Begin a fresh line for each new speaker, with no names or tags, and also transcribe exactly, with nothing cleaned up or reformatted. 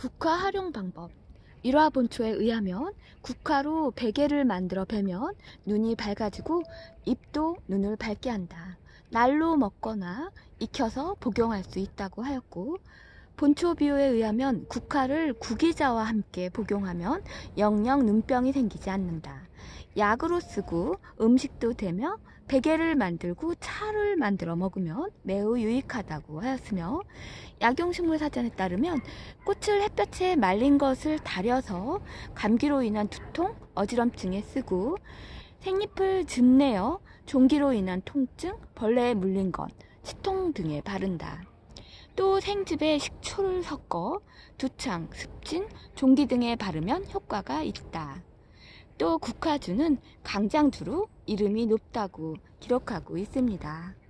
국화 활용 방법. 일화 본초에 의하면 국화로 베개를 만들어 베면 눈이 밝아지고 입도 눈을 밝게 한다. 날로 먹거나 익혀서 복용할 수 있다고 하였고, 본초 비유에 의하면 국화를 구기자와 함께 복용하면 영영 눈병이 생기지 않는다. 약으로 쓰고 음식도 되며 베개를 만들고 차를 만들어 먹으면 매우 유익하다고 하였으며, 약용식물 사전에 따르면 꽃을 햇볕에 말린 것을 달여서 감기로 인한 두통, 어지럼증에 쓰고, 생잎을 즙내어 종기로 인한 통증, 벌레에 물린 것, 치통 등에 바른다. 또 생즙에 식초를 섞어 두창, 습진, 종기 등에 바르면 효과가 있다. 또 국화주는 강장주로 이름이 높다고 기록하고 있습니다.